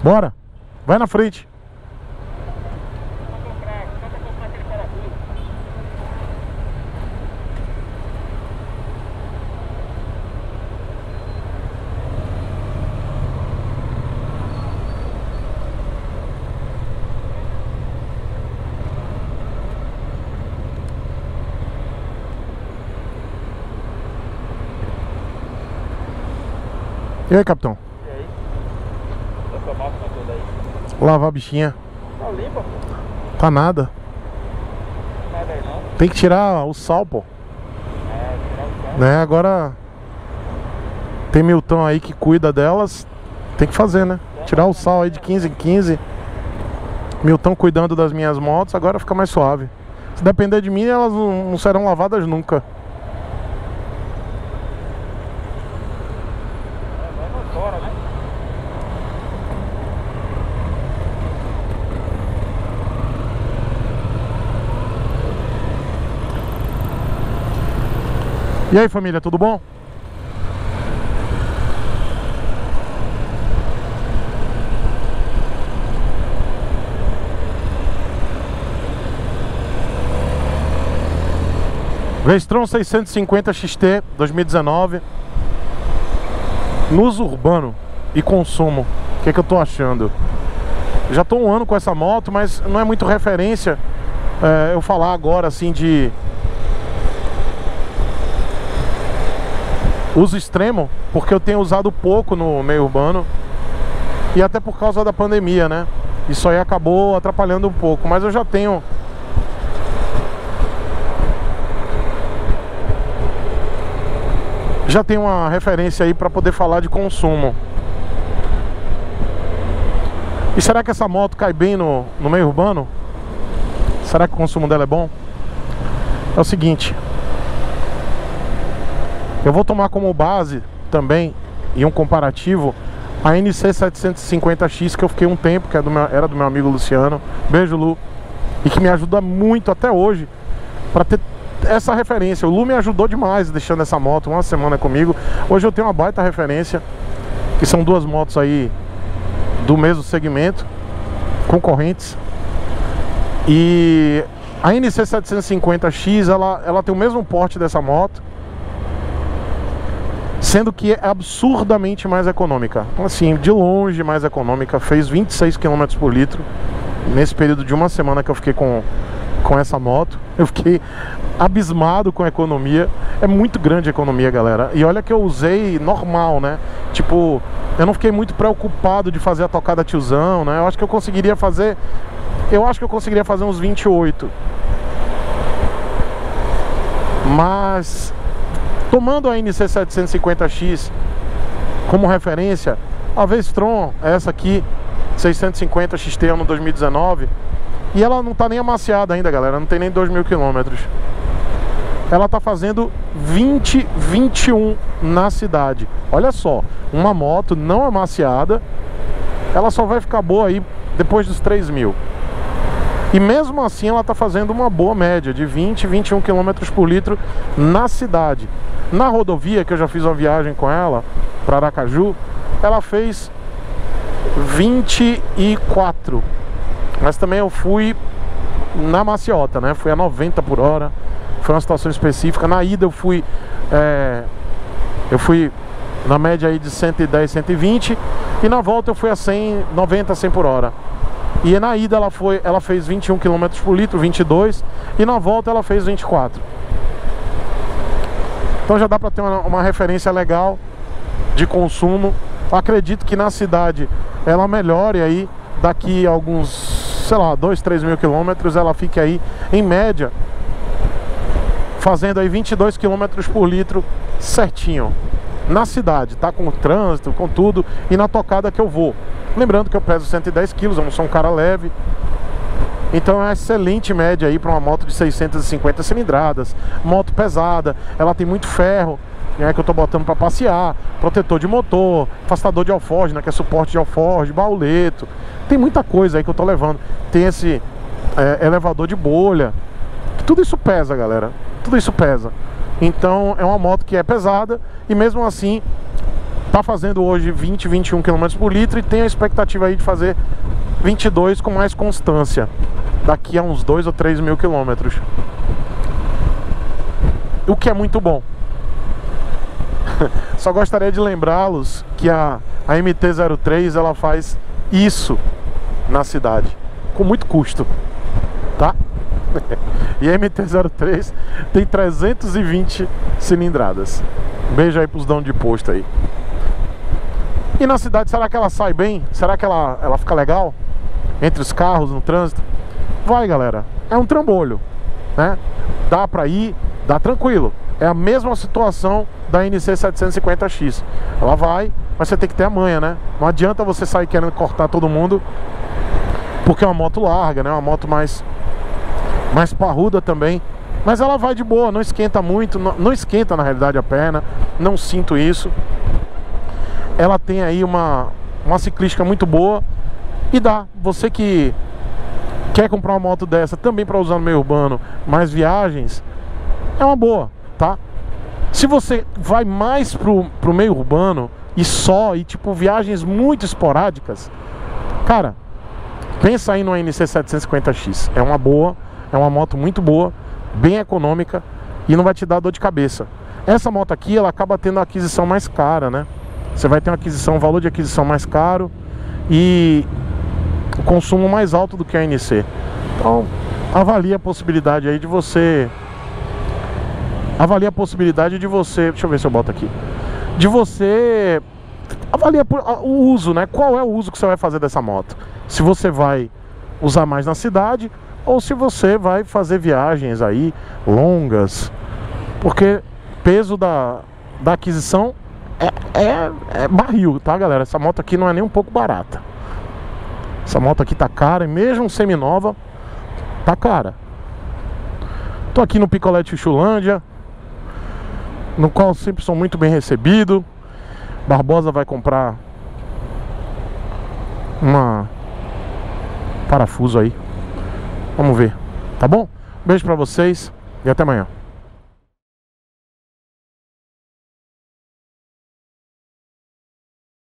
Bora. Vai na frente. E aí, capitão? E aí? Essa máquina toda aí? Lavar a bichinha. Tá limpa, pô. Tá nada. Nada aí não. Tem que tirar o sal, pô. Tirar o sal. Né, agora tem Milton aí que cuida delas. Tem que fazer, né? Tirar o sal aí de 15 em 15. Milton cuidando das minhas motos, agora fica mais suave. Se depender de mim, elas não serão lavadas nunca. Bora, né? E aí, família, tudo bom? Vestron 650 XT 2019. No uso urbano e consumo, o que é que eu tô achando? Já tô um ano com essa moto, mas não é muito referência eu falar agora assim de uso extremo, porque eu tenho usado pouco no meio urbano e até por causa da pandemia, né? Isso aí acabou atrapalhando um pouco, mas eu já tenho uma referência aí para poder falar de consumo. E será que essa moto cai bem no meio urbano? Será que o consumo dela é bom? É o seguinte, eu vou tomar como base também, e um comparativo, a NC 750X, que eu fiquei um tempo, que era do meu amigo Luciano. Beijo, Lu. E que me ajuda muito até hoje para ter essa referência. O Lu me ajudou demais deixando essa moto uma semana comigo. Hoje eu tenho uma baita referência, que são duas motos aí do mesmo segmento, concorrentes. E a NC 750X, ela tem o mesmo porte dessa moto, sendo que é absurdamente mais econômica. Assim, de longe mais econômica. Fez 26 km por litro nesse período de uma semana que eu fiquei com essa moto. Eu fiquei abismado com a economia. É muito grande a economia, galera. E olha que eu usei normal, né? Tipo, eu não fiquei muito preocupado de fazer a tocada tiozão, né? Eu acho que eu conseguiria fazer uns 28. Mas tomando a NC 750X como referência, a Vestron, essa aqui 650 XT ano 2019, e ela não tá nem amaciada ainda, galera, não tem nem 2.000 km. Ela tá fazendo 20,21 na cidade. Olha só, uma moto não amaciada, ela só vai ficar boa aí depois dos 3.000. E mesmo assim ela tá fazendo uma boa média de 20, 21 km por litro na cidade. Na rodovia, que eu já fiz uma viagem com ela para Aracaju, ela fez 24. Mas também eu fui na maciota, né? Fui a 90 por hora. Foi uma situação específica. Na ida eu fui na média aí de 110, 120. E na volta eu fui a 100, 90, 100 por hora. E na ida ela fez 21 km por litro, 22. E na volta ela fez 24. Então já dá para ter uma referência legal de consumo. Acredito que na cidade ela melhore aí. Daqui a alguns, sei lá, 2, 3.000 km, ela fique aí em média fazendo aí 22 km por litro certinho na cidade, tá? Com o trânsito, com tudo, e na tocada que eu vou. Lembrando que eu peso 110 kg, eu não sou um cara leve. Então é uma excelente média aí para uma moto de 650 cilindradas. Moto pesada, ela tem muito ferro, né, que eu tô botando para passear, protetor de motor, afastador de alforge, né, que é suporte de alforge, bauleto. Tem muita coisa aí que eu tô levando. Tem esse elevador de bolha. Tudo isso pesa, galera. Tudo isso pesa. Então é uma moto que é pesada e mesmo assim Tá fazendo hoje 20, 21 km por litro e tem a expectativa aí de fazer 22 com mais constância daqui a uns 2 ou 3 mil quilômetros, o que é muito bom. Só gostaria de lembrá-los que a MT-03 ela faz isso na cidade com muito custo, tá? E a MT-03 tem 320 cilindradas. Beijo aí pros donos de posto aí. E na cidade, será que ela sai bem? Será que ela fica legal entre os carros, no trânsito? Vai, galera, é um trambolho, né? Dá pra ir, dá tranquilo. É a mesma situação da NC 750X. Ela vai, mas você tem que ter a manha, né? Não adianta você sair querendo cortar todo mundo, porque é uma moto larga, né? Uma moto mais parruda também. Mas ela vai de boa, não esquenta muito, não esquenta na realidade a perna. Não sinto isso. Ela tem aí uma ciclística muito boa. E dá, você que quer comprar uma moto dessa também para usar no meio urbano, mais viagens, é uma boa, tá? Se você vai mais pro meio urbano e tipo viagens muito esporádicas, cara, pensa aí no NC 750X. É uma boa, é uma moto muito boa, bem econômica e não vai te dar dor de cabeça. Essa moto aqui, ela acaba tendo a aquisição mais cara, né? Você vai ter um valor de aquisição mais caro e o consumo mais alto do que a NC. Então, avalie a possibilidade aí de você... Deixa eu ver se eu boto aqui. De você... Avalia o uso, né? Qual é o uso que você vai fazer dessa moto? Se você vai usar mais na cidade ou se você vai fazer viagens aí longas. Porque peso da aquisição é barril, tá, galera? Essa moto aqui não é nem um pouco barata. Essa moto aqui tá cara, e mesmo semi-nova, tá cara. Tô aqui no Picolé Chuchulândia, no qual sempre sou muito bem recebido. Barbosa vai comprar uma parafuso aí. Vamos ver, tá bom? Beijo pra vocês e até amanhã.